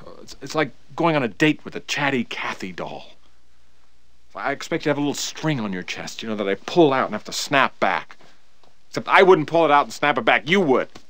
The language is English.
It's like going on a date with a chatty Cathy doll. I expect you to have a little string on your chest, you know, that I pull out and have to snap back. Except I wouldn't pull it out and snap it back. You would.